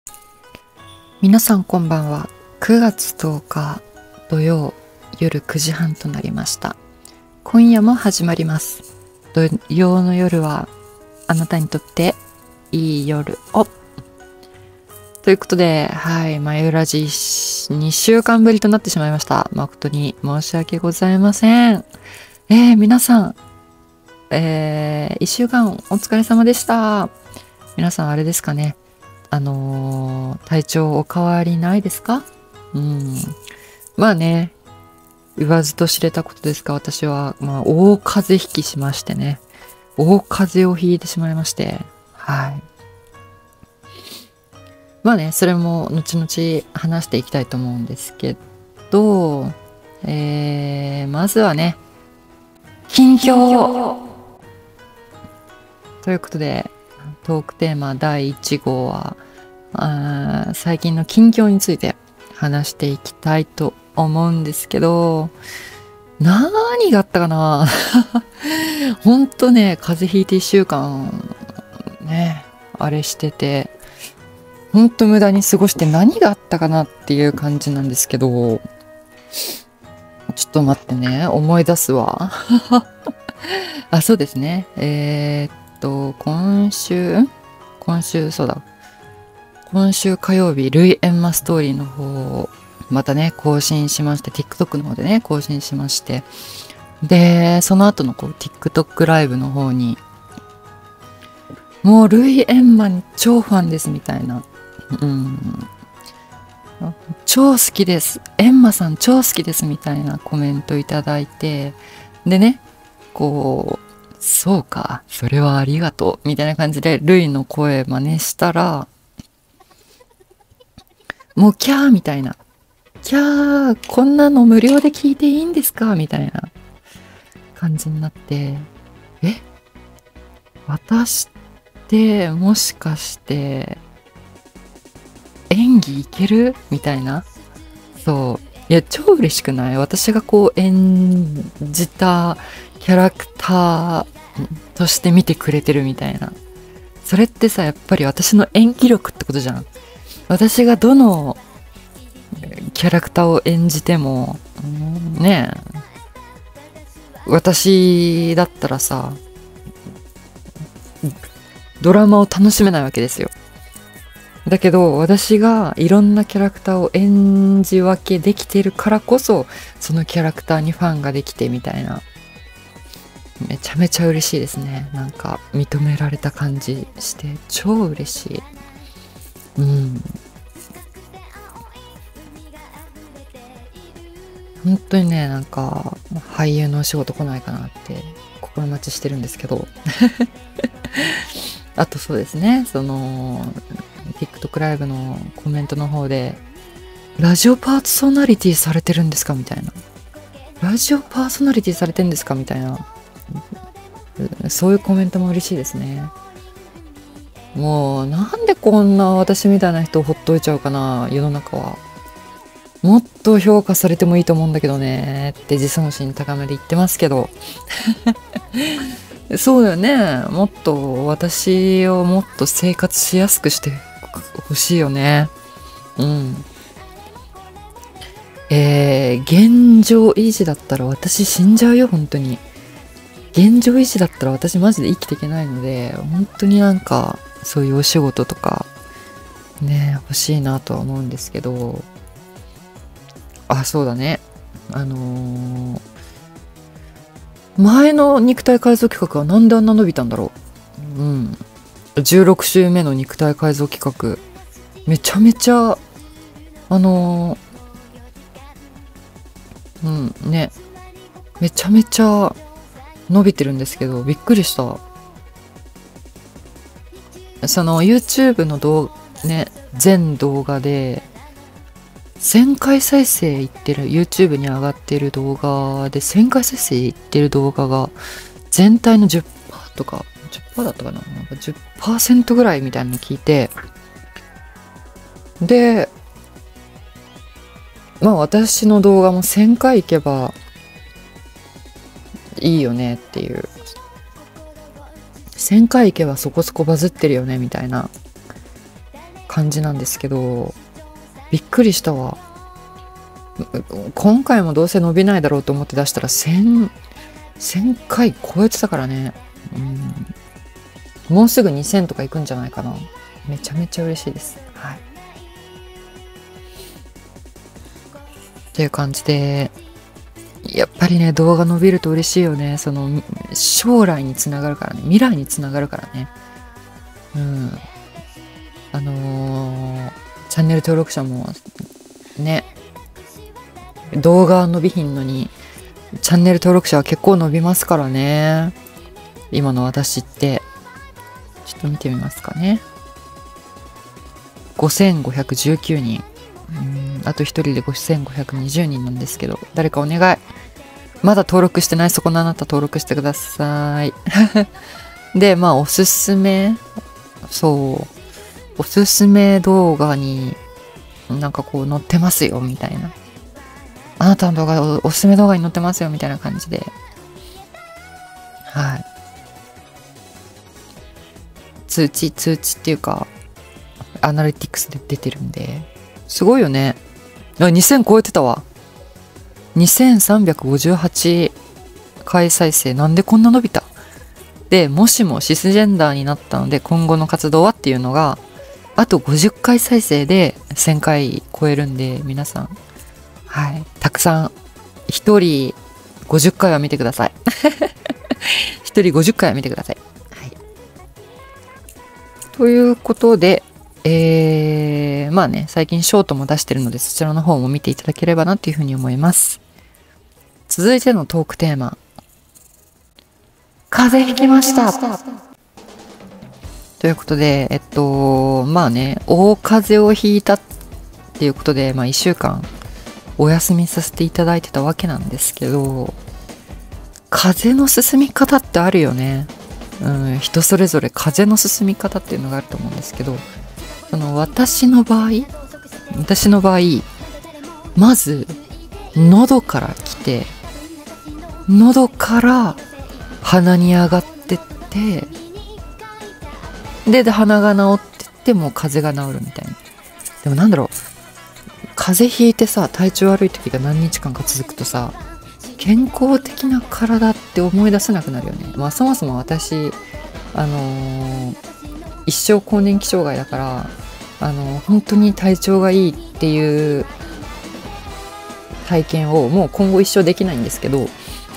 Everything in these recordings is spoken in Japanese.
皆さんこんばんは。9月10日土曜夜9時半となりました。今夜も始まります。土曜の夜はあなたにとっていい夜を。ということで、はい、まゆラジ2週間ぶりとなってしまいました。誠に申し訳ございません。皆さん、1週間お疲れ様でした。皆さんあれですかね。体調お変わりないですか？まあね、言わずと知れたことですが、私は、大風邪ひきしましてね。大風邪をひいてしまいまして。はい。まあね、それも後々話していきたいと思うんですけど、まずはね、近況ということで、トークテーマ第1号は、最近の近況について話していきたいと思うんですけど、何があったかなほんとね、風邪ひいて1週間ね、あれしてて、ほんと無駄に過ごして何があったかなっていう感じなんですけど、ちょっと待ってね、思い出すわ。あ、そうですね。今週火曜日、ルイエンマストーリーの方をまたね、更新しまして、TikTok の方でね、更新しまして、で、その後のTikTok ライブの方に、もうルイエンマに超ファンですみたいな、超好きです、エンマさん超好きですみたいなコメントいただいて、でね、そうか、それはありがとうみたいな感じでルイの声真似したら、もうキャーみたいな、キャー、こんなの無料で聞いていいんですかみたいな感じになって、私ってもしかして演技いけるみたいな。そう。いや、超嬉しくない？私が演じたキャラクターとして見てくれてるみたいな。それってさ、やっぱり私の演技力ってことじゃん。私がどのキャラクターを演じても、ねえ、私だったらさ、ドラマを楽しめないわけですよ。だけど私がいろんなキャラクターを演じ分けできてるからこそ、そのキャラクターにファンができてみたいな、めちゃめちゃ嬉しいですね。なんか認められた感じして超嬉しい。本当にね、なんか俳優のお仕事来ないかなって心待ちしてるんですけどあとそうですね、TikTok ライブのコメントの方で、ラジオパーソナリティされてるんですかみたいな。ラジオパーソナリティされてるんですかみたいな。そういうコメントも嬉しいですね。もう、なんでこんな私みたいな人をほっといちゃうかな、世の中は。もっと評価されてもいいと思うんだけどね、って自尊心高めで言ってますけど。そうだよね。もっと私をもっと生活しやすくしてほしいよね。現状維持だったら私死んじゃうよ、本当に。現状維持だったら私マジで生きていけないので、本当になんかそういうお仕事とかね、欲しいなとは思うんですけど、あ、そうだね。前の肉体改造企画はなんであんな伸びたんだろう。16週目の肉体改造企画。めちゃめちゃ、ね。めちゃめちゃ伸びてるんですけど、びっくりした。その YouTube の全動画で、1000回再生いってる、YouTube に上がってる動画で1000回再生いってる動画が全体の10%とか、10%だったかな、なんか 10% ぐらいみたいなの聞いて、で、私の動画も1000回いけばいいよねっていう。1000回いけばそこそこバズってるよねみたいな感じなんですけど、びっくりしたわ。今回もどうせ伸びないだろうと思って出したら1000回超えてたからね。もうすぐ2000とかいくんじゃないかな。めちゃめちゃ嬉しいです。はい。っていう感じで、やっぱりね、動画伸びると嬉しいよね。その将来につながるからね、未来につながるからね。チャンネル登録者もね、動画は伸びひんのにチャンネル登録者は結構伸びますからね。今の私ってちょっと見てみますかね。5519人。あと1人で5520人なんですけど、誰かお願い。まだ登録してないそこのあなた登録してください。で、まあおすすめ動画になんかこう載ってますよみたいな、あなたの動画おすすめ動画に載ってますよみたいな感じで、はい、通知っていうかアナリティクスで出てるんで、すごいよね。2000超えてたわ。2358回再生。なんでこんな伸びた。で、もしもシスジェンダーになったので今後の活動はっていうのが、あと50回再生で1000回超えるんで、皆さん、はい、たくさん、1人50回は見てください。1人50回は見てください。はい。ということで、まあね、最近ショートも出してるので、そちらの方も見ていただければなというふうに思います。続いてのトークテーマ。風邪ひきました。ということで、まあね、大風邪をひいたっていうことで、まあ1週間お休みさせていただいてたわけなんですけど、風邪の進み方ってあるよね。人それぞれ風邪の進み方っていうのがあると思うんですけど、私の場合、まず、喉から来て、喉から鼻に上がってって、で、鼻が治ってってもう風邪が治るみたいな。でもなんだろう、風邪ひいてさ、体調悪い時が何日間か続くとさ、健康的な体って思い出せなくなるよね。まあそもそも私、一生更年期障害だから、本当に体調がいいっていう体験をもう今後一生できないんですけど、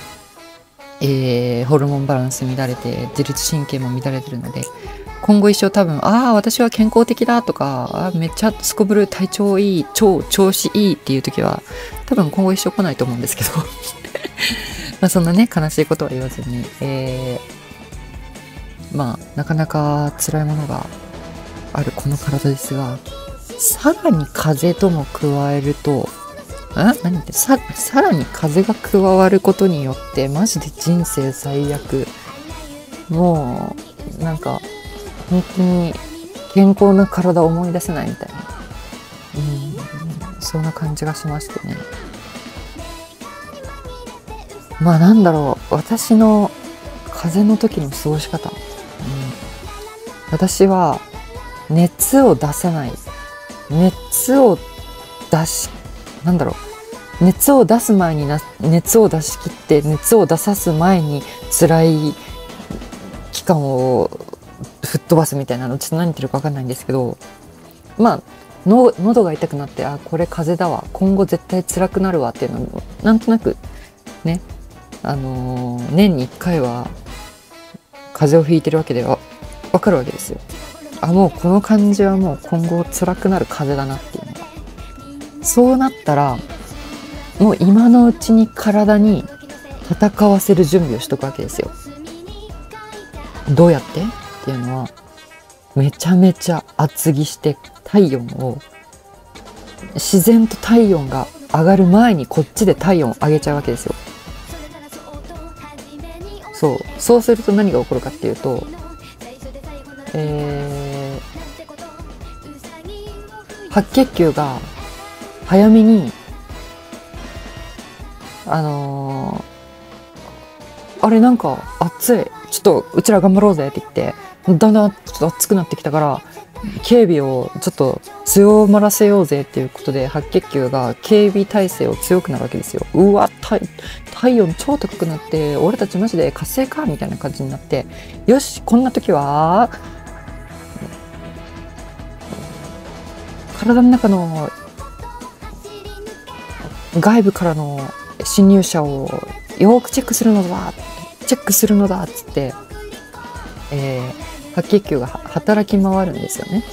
ホルモンバランス乱れて自律神経も乱れてるので、今後一生多分私は健康的だとかめっちゃすこぶる体調いい調子いいっていう時は多分今後一生来ないと思うんですけどまあそんなね悲しいことは言わずに、まあなかなか辛いものがあるこの体ですが、さらに風邪とも加えると何ってさらに風が加わることによってマジで人生最悪。もうなんか本当に健康な体を思い出せないみたいな、そんな感じがしましてね。まあなんだろう、私の風邪の時の過ごし方、私は熱を出せない、熱を出す前に熱を出し切って熱を出さす前に辛い期間を吹っ飛ばすみたいなの、ちょっと何言ってるか分かんないんですけど、まあ喉が痛くなってこれ風邪だわ、今後絶対辛くなるわっていうのをなんとなくね、年に1回は風邪をひいてるわけでは分かるわけですよ。もうこの感じはもう今後辛くなる風邪だなっていうのが。そうなったらもう今のうちに体に戦わせる準備をしとくわけですよ。どうやってっていうのは、めちゃめちゃ厚着して自然と体温が上がる前にこっちで体温を上げちゃうわけですよ。そうすると何が起こるかっていうと、白血球が早めにあれなんか暑い、ちょっとうちら頑張ろうぜって言って、だんだんちょっと暑くなってきたから警備をちょっと強まらせようぜっていうことで、白血球が警備体制を強くなるわけですよ。うわ、体温超高くなって、俺たちマジで活性化みたいな感じになって、よし、こんな時は体の中の外部からの侵入者をよくチェックするのだっつって、白血球が働き回るんですよね。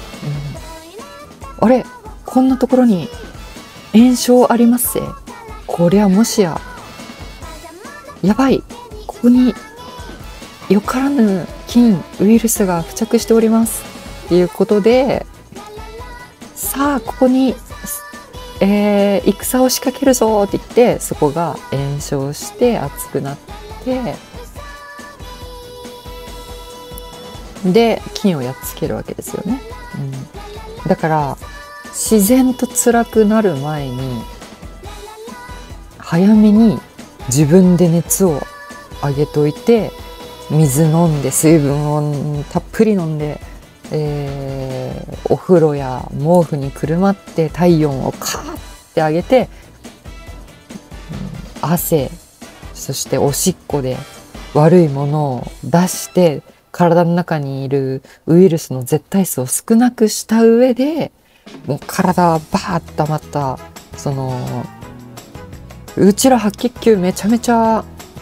あれ、こんなところに炎症ありますぜ。こりゃもしややばい、ここによからぬ菌ウイルスが付着しておりますっていうことで、さあここに、戦を仕掛けるぞって言って、そこが炎症して熱くなって、で菌をやっつけるわけですよね。だから自然と辛くなる前に早めに自分で熱を上げといて、水飲んで水分をたっぷり飲んで、お風呂や毛布にくるまって体温をカーって上げて、汗そしておしっこで悪いものを出して体の中にいるウイルスの絶対数を少なくした上で、もう体はバーッとまたうちら白血球めちゃめちゃ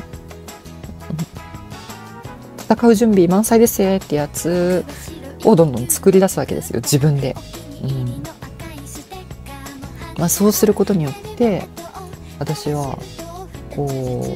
戦う準備満載ですよってやつをどんどん作り出すわけですよ、自分で。そうすることによって私はこ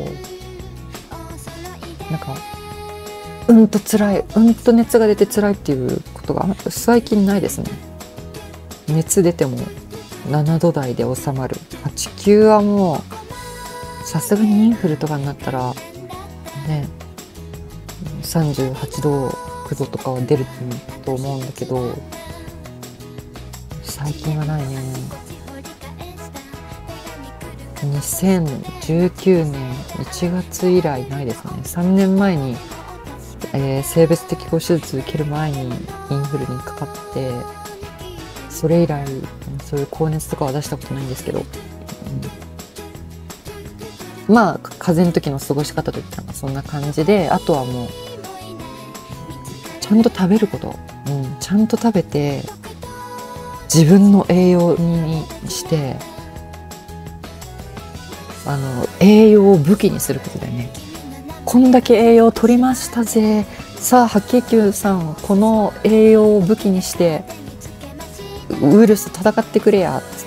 うなんかと辛い、と熱が出て辛いっていうことが最近ないですね。熱出ても7度台で収まる。8、9はもうさすがにインフルとかになったらね、38度9度とかは出ると思うんだけど、最近はないね。2019年1月以来ないですね。3年前に性別適合手術受ける前にインフルにかかって、それ以来そういう高熱とかは出したことないんですけど、まあ風邪の時の過ごし方といったらそんな感じで、あとはもうちゃんと食べること、ちゃんと食べて自分の栄養にして栄養を武器にすることだよね。こんだけ栄養取りましたぜ、さあ白血球さんこの栄養を武器にしてウイルスと戦ってくれやっつって、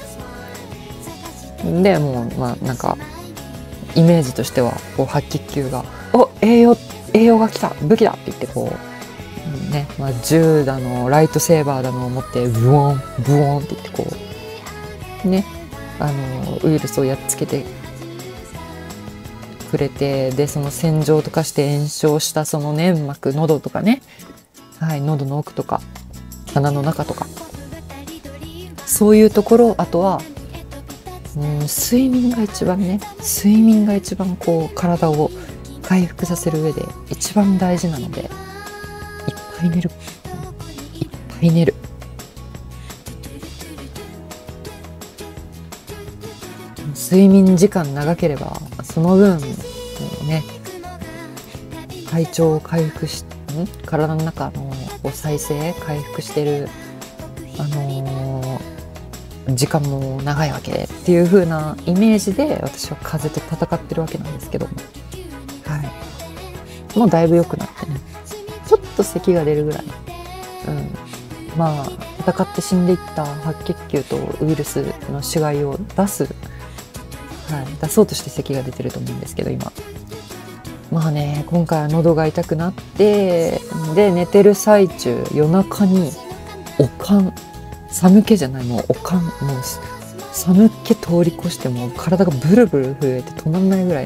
でもうなんかイメージとしてはこう白血球が栄養が来た、武器だって言ってこうね、銃だのライトセーバーだのを持ってブオンブオンって言ってこうね、ウイルスをやっつけてくれて、でその洗浄とかして炎症したその粘膜、喉とかね、喉の奥とか鼻の中とか、そういうところ、あとは睡眠が一番こう体を回復させる上で一番大事なので、いっぱい寝る、睡眠時間長ければその分ね、体調を回復し、体の中の再生回復してる時間も長いわけっていう風なイメージで私は風邪と戦ってるわけなんですけども、もうだいぶ良くなってね、ちょっと咳が出るぐらい、戦って死んでいった白血球とウイルスの死骸を出そうとして咳が出てると思うんですけど、今今回は喉が痛くなって、で寝てる最中夜中に寒気じゃない、もう寒気通り越してもう体がブルブル震えて止まんないぐらい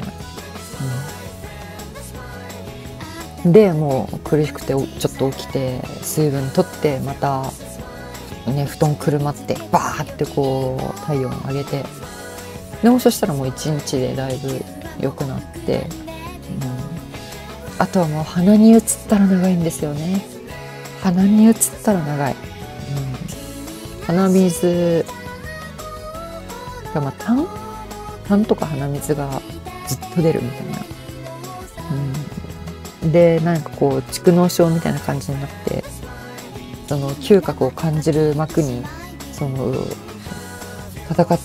な、でもう苦しくてちょっと起きて水分取ってまたね布団くるまってバーってこう体温上げて、でもそしたらもう1日でだいぶ良くなって、あとはもう鼻に移ったら長いんですよね。 鼻に移ったら長い。鼻水が、まあ、痰とか鼻水がずっと出るみたいな。で、なんかこう、蓄膿症みたいな感じになって、その嗅覚を感じる膜に、その、戦った、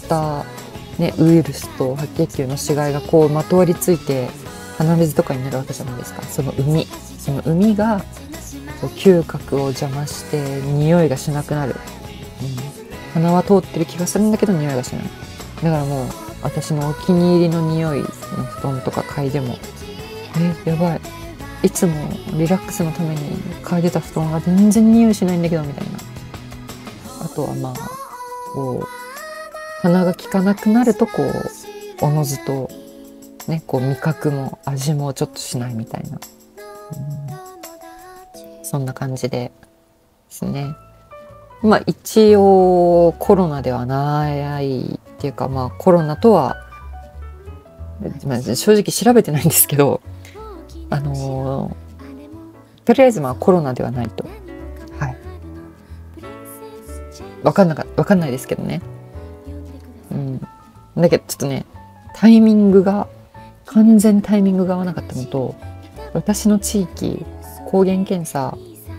ね、ウイルスと白血球の死骸がこうまとわりついて、鼻水とかになるわけじゃないですか。その海が、嗅覚を邪魔して、匂いがしなくなる。鼻は通ってる気がするんだけど、匂いがしない。だからもう、私のお気に入りの匂いの布団とか嗅いでも、やばい。いつもリラックスのために嗅いでた布団が全然匂いしないんだけどみたいな。あとはまあこう鼻が利かなくなるとこうおのずとねこう味覚も味もちょっとしないみたいな、そんな感じですね。まあ一応コロナではないっていうか、まあコロナとは、まあ、正直調べてないんですけど、とりあえずまあコロナではないと。はい。わかんないですけどね。だけどちょっとね、完全タイミングが合わなかったのと、私の地域、抗原検査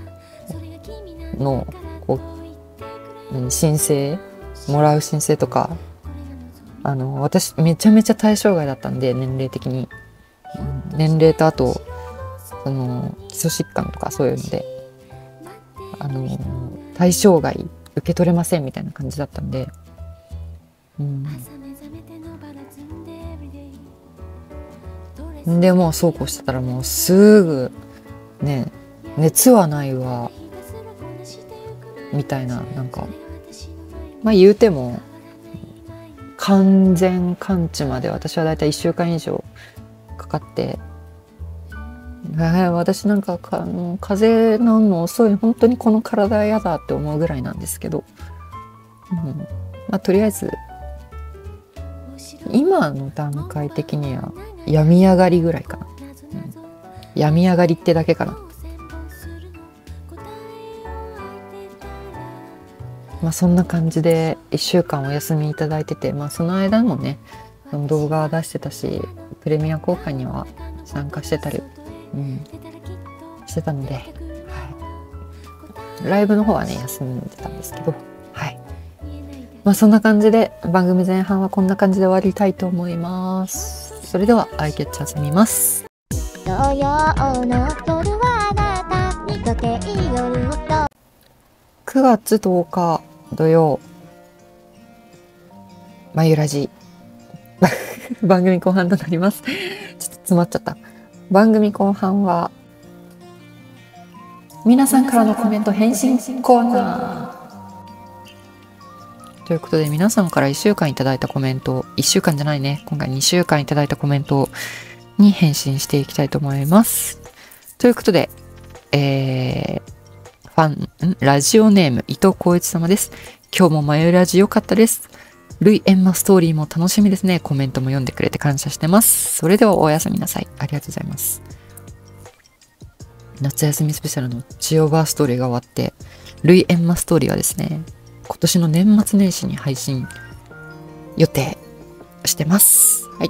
の、こう、申請もらう申請とか、私めちゃめちゃ対象外だったんで、年齢的に。年齢とあと、基礎疾患とかそういうので、対象外受け取れませんみたいな感じだったんで、でもうそうこうしてたらもうすぐね、熱はないわみたいな、なんかまあ言うても完全完治まで私はだいたい1週間以上かかって、私なんか風邪治るの遅い、本当にこの体嫌だって思うぐらいなんですけど、まあとりあえず今の段階的には病み上がりぐらいかな、病み上がりってだけかな。まあそんな感じで1週間お休みいただいてて、まあその間もね動画出してたし、プレミア公開には参加してたり、してたので、ライブの方はね休んでたんですけど、まあそんな感じで番組前半はこんな感じで終わりたいと思います。それではアイキャッチャーズ見ます。土曜の夜はあなたにとっていい夜を。9月10日土曜、まゆラジ番組後半となります。ちょっと詰まっちゃった。番組後半は皆さんからのコメント返信コーナーということで、皆さんから1週間いただいたコメント、1週間じゃないね、今回2週間いただいたコメントに返信していきたいと思います。ということで、ラジオネーム伊藤浩一様です。今日もマユラジ良かったです。ルイエンマストーリーも楽しみですね。コメントも読んでくれて感謝してます。それではおやすみなさい。ありがとうございます。夏休みスペシャルのジオバーストーリーが終わって、ルイエンマストーリーはですね、今年の年末年始に配信予定してます。はい。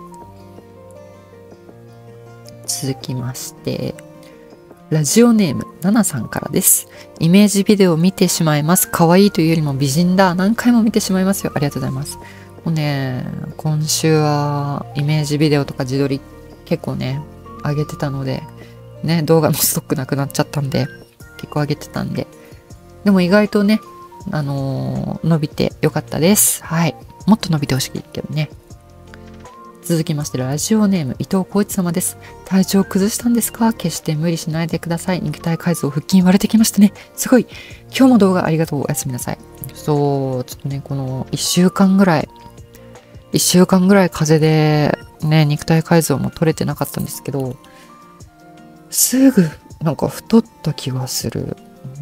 続きまして、ラジオネームナナさんからです。イメージビデオ見てしまいます。可愛いというよりも美人だ。何回も見てしまいますよ。ありがとうございます。もうね、今週はイメージビデオとか自撮り結構ね、上げてたので、ね、動画のストックなくなっちゃったんで、結構上げてたんで。でも意外とね、伸びてよかったです。はい。もっと伸びてほしいけどね。続きまして、ラジオネーム伊藤浩一様です。体調崩したんですか？決して無理しないでください。肉体改造、腹筋割れてきましたね。すごい。今日も動画ありがとう。おやすみなさい。そう、ちょっとね、この1週間ぐらい風邪でね、肉体改造も取れてなかったんですけど、すぐなんか太った気がする。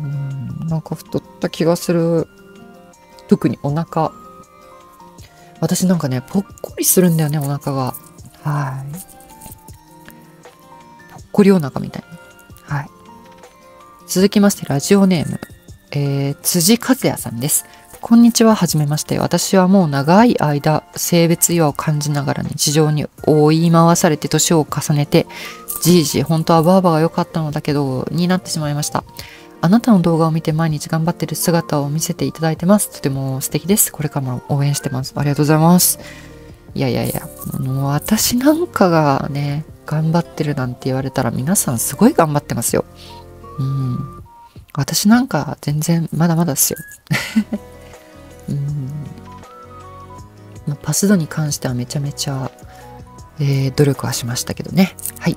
特にお腹。私なんかね、ぽっこりするんだよね、お腹が。はい。ぽっこりお腹みたいな。はい。 続きまして、ラジオネーム、辻和也さんです。こんにちは、はじめまして。私はもう長い間、性別違和を感じながら日常に追い回されて年を重ねて、じいじ、本当はバーバが良かったのだけど、になってしまいました。あなたの動画を見て毎日頑張ってる姿を見せていただいてます。とても素敵です。これからも応援してます。ありがとうございます。いやいやいや、私なんかがね、頑張ってるなんて言われたら皆さんすごい頑張ってますよ。うん。私なんか全然まだまだですよ。うん。パスドに関してはめちゃめちゃ、努力はしましたけどね。はい。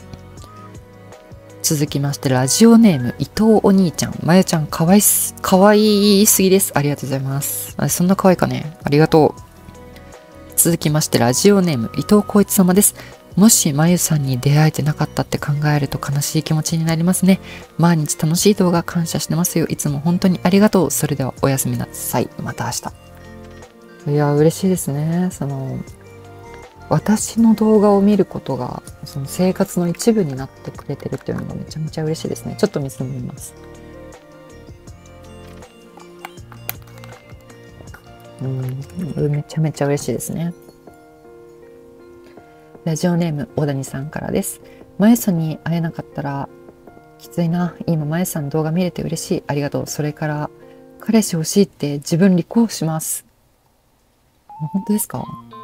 続きまして、ラジオネーム、伊藤お兄ちゃん。まゆちゃん、かわいすぎです。ありがとうございます。そんな可愛いかね。ありがとう。続きまして、ラジオネーム、伊藤浩一様です。もしまゆさんに出会えてなかったって考えると悲しい気持ちになりますね。毎日楽しい動画感謝してますよ。いつも本当にありがとう。それではおやすみなさい。また明日。いや、嬉しいですね。私の動画を見ることが、その生活の一部になってくれてるっていうのがめちゃめちゃ嬉しいですね。ちょっと水飲みます。めちゃめちゃ嬉しいですね。ラジオネーム、小谷さんからです。まゆさんに会えなかったら、きついな。今、まゆさんの動画見れて嬉しい。ありがとう。それから、彼氏欲しいって自分立候補します。本当ですか？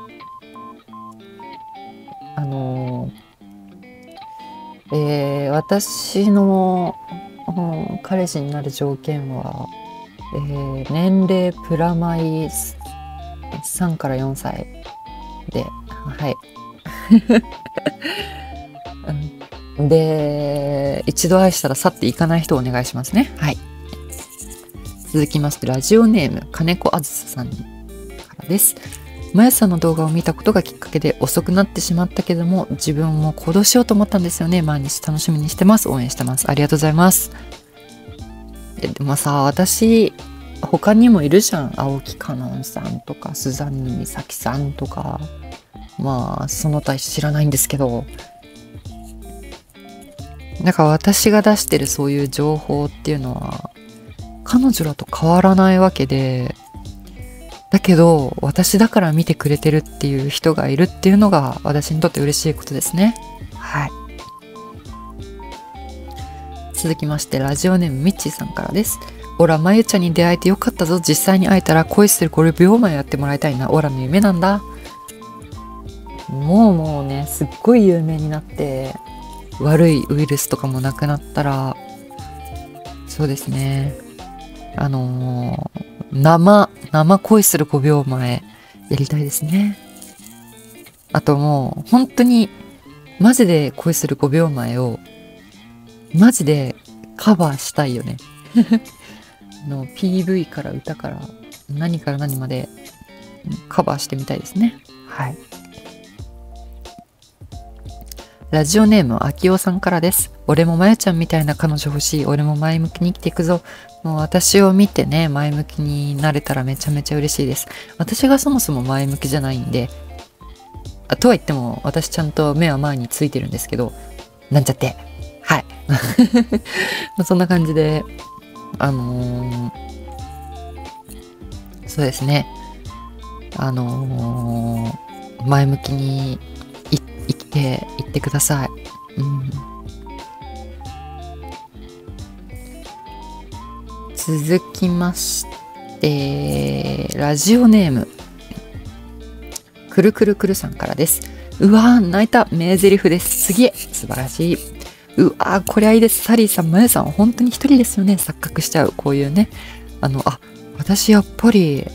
私の、彼氏になる条件は、年齢プラマイ3から4歳で、はい。で、一度愛したら去っていかない人をお願いしますね。はい。続きまして、ラジオネーム、金子あずささんからです。まやさんの動画を見たことがきっかけで遅くなってしまったけども、自分も行動しようと思ったんですよね。毎日楽しみにしてます。応援してます。ありがとうございます。でもさ、私、他にもいるじゃん。青木かのんさんとか、スザンヌ美咲さんとか。まあ、その他知らないんですけど、なんか私が出してるそういう情報っていうのは、彼女らと変わらないわけで、だけど、私だから見てくれてるっていう人がいるっていうのが私にとって嬉しいことですね。はい。続きまして、ラジオネームミッチーさんからです。オラ、まゆちゃんに出会えてよかったぞ。実際に会えたら恋する5秒前やってもらいたいな。オラの夢なんだ。もうね、すっごい有名になって、悪いウイルスとかもなくなったら、そうですね。生恋する5秒前やりたいですね。あともう本当にマジで恋する5秒前をマジでカバーしたいよね。PV から歌から何から何までカバーしてみたいですね。はい。ラジオネームあきおさんからです。俺もまゆちゃんみたいな彼女欲しい。俺も前向きに生きていくぞ。もう私を見てね、前向きになれたらめちゃめちゃ嬉しいです。私がそもそも前向きじゃないんで、とは言っても私ちゃんと目は前についてるんですけど、なんちゃって。はい。そんな感じで、そうですね。前向きに生きていってください。続きまして、ラジオネーム、くるくるくるさんからです。うわー、泣いた。名台詞です。すげえ。素晴らしい。うわー、こりゃいいです。サリーさん、まゆさん、本当に一人ですよね。錯覚しちゃう。こういうね。私やっぱり、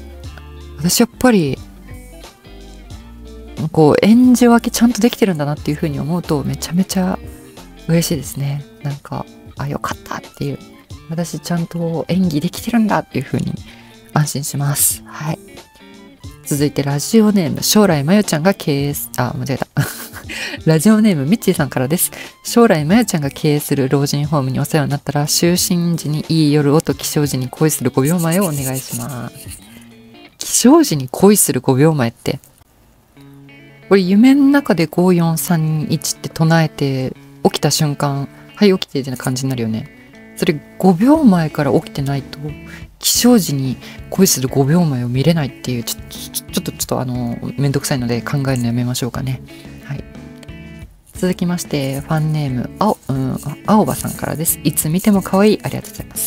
こう、演じ分けちゃんとできてるんだなっていうふうに思うと、めちゃめちゃ嬉しいですね。なんか、よかったっていう。私ちゃんと演技できてるんだっていうふうに安心します。はい。続いてラジオネーム、将来まゆちゃんが経営間違えた。ラジオネーム、みっちーさんからです。将来まゆちゃんが経営する老人ホームにお世話になったら、就寝時にいい夜をと起床時に恋する5秒前をお願いします。起床時に恋する5秒前って、これ夢の中で5431って唱えて起きた瞬間、はい起きてってな感じになるよね。 それ5秒前から起きてないと起床時に恋する5秒前を見れないっていう、ちょっとめんどくさいので考えるのやめましょうかね。はい。続きまして、ファンネーム青葉さんからです。いつ見ても可愛い、ありがとうございます。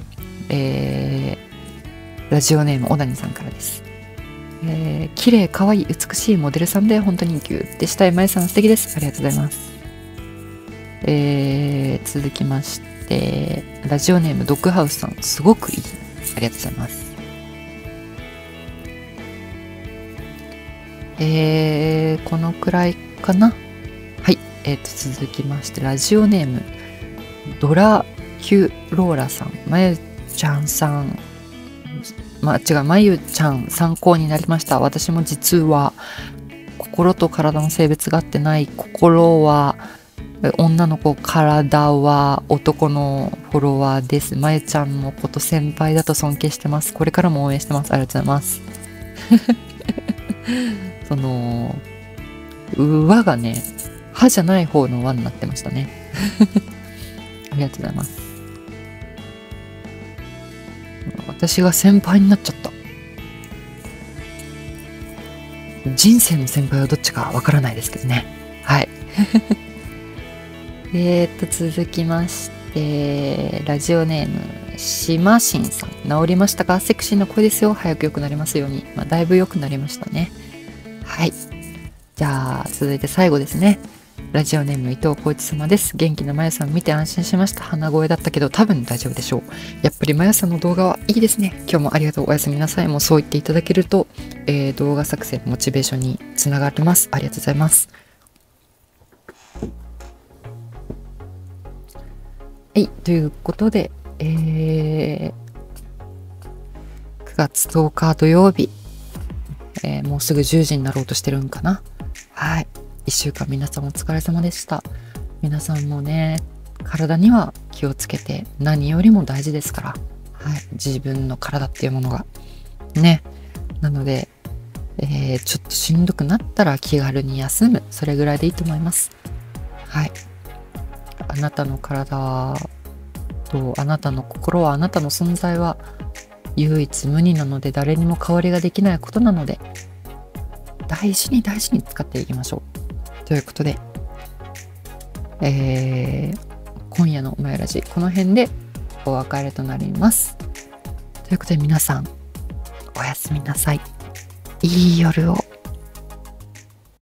ラジオネーム小谷さんからです。綺麗可愛い美しいモデルさんで本当にギューってしたいまゆさん素敵です、ありがとうございます。続きまして、ラジオネームドッグハウスさん、すごくいい、ありがとうございます。このくらいかな。はい。続きまして、ラジオネームドラキュローラさん、まゆちゃんさん、まゆちゃん参考になりました。私も実は心と体の性別が合ってない。心は女の子、体は男のフォロワーです。まゆちゃんのこと先輩だと尊敬してます。これからも応援してます。ありがとうございます。その和がね、歯じゃない方の和になってましたね。ありがとうございます。私が先輩になっちゃった。人生の先輩はどっちかわからないですけどね。はい。続きまして、ラジオネームしましんさん、治りましたか？セクシーな声ですよ。早く良くなりますように。だいぶ良くなりましたね。はい。じゃあ続いて最後ですね。ラジオネーム伊藤浩一様です。元気なまゆさん見て安心しました。鼻声だったけど多分大丈夫でしょう。やっぱりまゆさんの動画はいいですね。今日もありがとう。おやすみなさい。もうそう言っていただけると、動画作成のモチベーションにつながります。ありがとうございます。はい、ということで、9月10日土曜日、もうすぐ10時になろうとしてるんかな。はい。1週間皆さんお疲れ様でした。皆さんもね、体には気をつけて、何よりも大事ですから。はい。自分の体っていうものが。ね。なので、ちょっとしんどくなったら気軽に休む。それぐらいでいいと思います。はい。あなたの体とあなたの心は、あなたの存在は唯一無二なので、誰にも代わりができないことなので、大事に大事に使っていきましょう。ということで、今夜のまゆラジ、この辺でお別れとなります。ということで皆さん、おやすみなさい。いい夜を。